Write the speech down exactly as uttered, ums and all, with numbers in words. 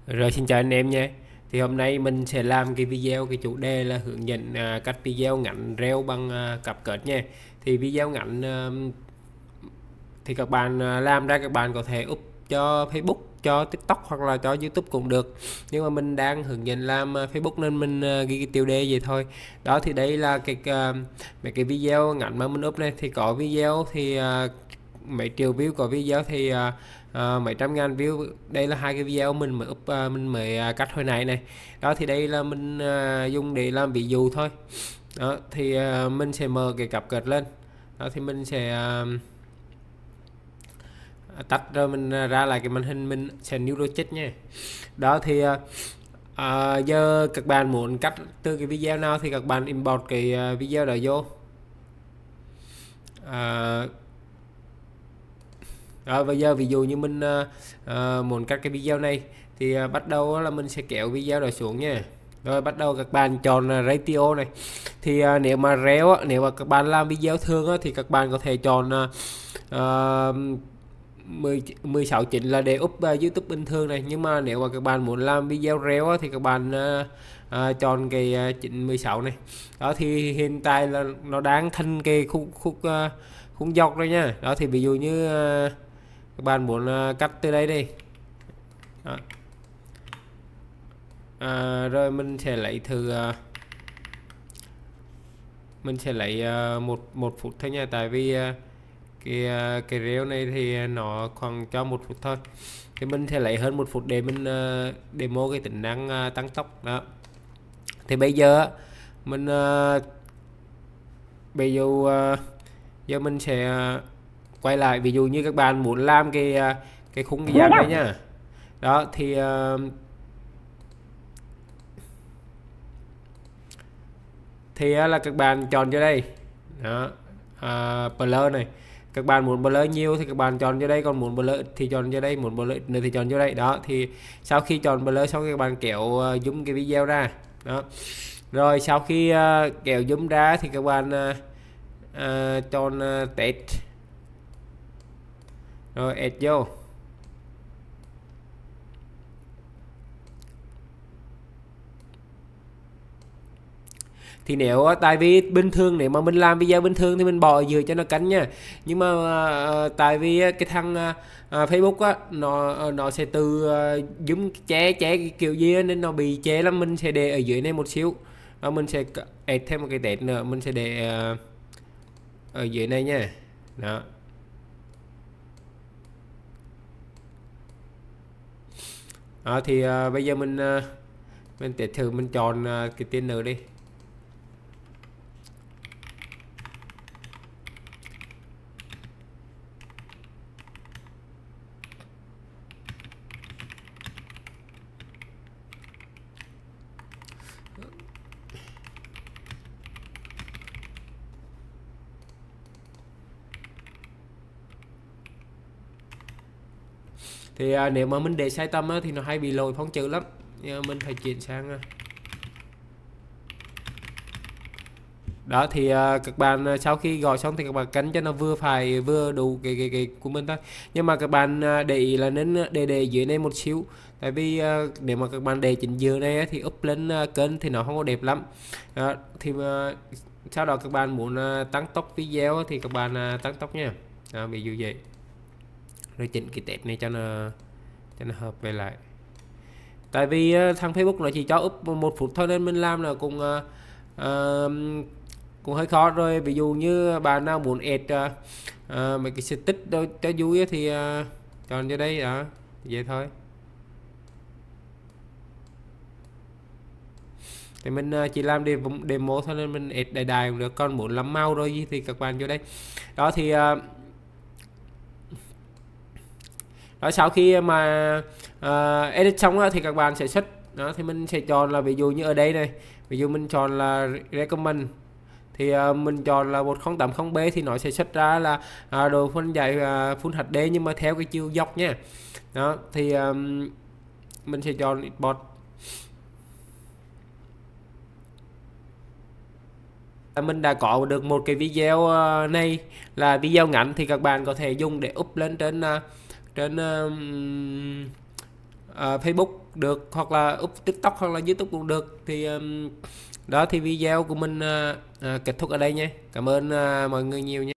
Rồi xin chào anh em nha. Thì hôm nay mình sẽ làm cái video, cái chủ đề là hướng dẫn à, cách video ngắn reel bằng à, CapCut nha. Thì video ngắn à, thì các bạn à, làm ra các bạn có thể up cho Facebook, cho TikTok hoặc là cho YouTube cũng được. Nhưng mà mình đang hướng dẫn làm à, Facebook nên mình à, ghi cái tiêu đề vậy thôi. Đó thì đây là cái à, mấy cái video ngắn mà mình up này, thì có video thì à, mấy triệu view, có video thì uh, uh, mấy trăm ngàn view. Đây là hai cái video mình mới up, uh, mình mới uh, cắt hồi nãy này. Đó thì đây là mình uh, dùng để làm ví dụ thôi. Đó thì uh, mình sẽ mở cái CapCut lên. Đó thì mình sẽ uh, tắt rồi mình ra lại cái màn hình, mình sẽ new project nha. Đó thì uh, uh, giờ các bạn muốn cắt từ cái video nào thì các bạn import cái uh, video đó vô. uh, Rồi bây giờ ví dụ như mình uh, uh, muốn cắt cái video này thì uh, bắt đầu là mình sẽ kéo video đó xuống nha. Rồi bắt đầu các bạn chọn uh, ratio này. Thì uh, nếu mà reel nếu mà các bạn làm video thường uh, thì các bạn có thể chọn uh, uh, mười, mười sáu chín là để up uh, YouTube bình thường này. Nhưng mà nếu mà các bạn muốn làm video reel uh, thì các bạn uh, uh, chọn cái uh, chín mười sáu này. Đó thì hiện tại là nó đang thành cái khúc khúc uh, khung dọc rồi nha. Đó thì ví dụ như uh, các bạn muốn uh, cắt từ đây đi. Đó. À, rồi mình sẽ lấy thử uh, mình sẽ lấy uh, một một phút thôi nha, tại vì uh, cái uh, cái reel này thì nó khoảng cho một phút thôi, thì mình sẽ lấy hơn một phút để mình uh, demo cái tính năng uh, tăng tốc. Đó thì bây giờ mình uh, bây giờ uh, giờ mình sẽ uh, quay lại, ví dụ như các bạn muốn làm cái cái khung cái dạng này nhá. Đó thì uh, thì uh, là các bạn chọn cho đây. Đó, uh, blur này, các bạn muốn blur nhiều thì các bạn chọn cho đây, còn muốn blur thì chọn cho đây, muốn blur nữa thì chọn cho đây. Đó thì sau khi chọn blur xong các bạn kéo uh, zoom cái video ra. Đó rồi sau khi uh, kéo zoom ra thì các bạn uh, uh, chọn uh, test rồi add vô. Thì nếu tại vì bình thường nếu mà mình làm video bình thường thì mình bỏ dưới cho nó cánh nha. Nhưng mà uh, tại vì cái thằng uh, Facebook á, nó nó sẽ từ uh, zoom che che cái kiểu gì nên nó bị chế lắm. Mình sẽ để ở dưới này một xíu, và mình sẽ add thêm một cái test nữa, mình sẽ để uh, ở dưới này nha. Đó Đó thì uh, bây giờ mình uh, mình test thử, mình chọn uh, cái tên nữa đi. Thì à, nếu mà mình để sai tâm á, thì nó hay bị lỗi phông chữ lắm. Nhưng mình phải chuyển sang. Đó thì à, các bạn sau khi gọi xong thì các bạn cấn cho nó vừa phải, vừa đủ cái cái, cái của mình thôi. Nhưng mà các bạn à, để ý là nên để để dưới này một xíu, tại vì à, nếu mà các bạn để chính giữa này á, thì up lên à, kênh thì nó không có đẹp lắm. Đó, thì à, sau đó các bạn muốn à, tăng tốc video thì các bạn à, tăng tốc nha. Đó, ví dụ vậy. Rồi chỉnh cái test này cho nó cho nó hợp về lại. Tại vì uh, thằng Facebook nó chỉ cho up một phút thôi nên mình làm là cũng uh, uh, cũng hơi khó. Rồi ví dụ như bạn nào muốn add uh, uh, mấy cái stick cho vui thì uh, chọn cho đây. Đó vậy thôi. Thì mình uh, chỉ làm demo, demo thôi nên mình add đại đại cũng được. Còn muốn làm mau rồi thì các bạn vô đây. Đó thì uh, đó, sau khi mà uh, edit xong đó, thì các bạn sẽ xuất. Đó thì mình sẽ chọn là ví dụ như ở đây này, ví dụ mình chọn là recommend thì uh, mình chọn là một không tám không B thì nó sẽ xuất ra là uh, độ phân giải uh, Full hát đê nhưng mà theo cái chiều dọc nha. Đó thì um, mình sẽ chọn export. Mình đã có được một cái video này là video ngắn, thì các bạn có thể dùng để up lên trên uh, trên uh, uh, Facebook được, hoặc là up TikTok hoặc là YouTube cũng được. Thì um, đó thì video của mình uh, uh, kết thúc ở đây nhé. Cảm ơn uh, mọi người nhiều nhé.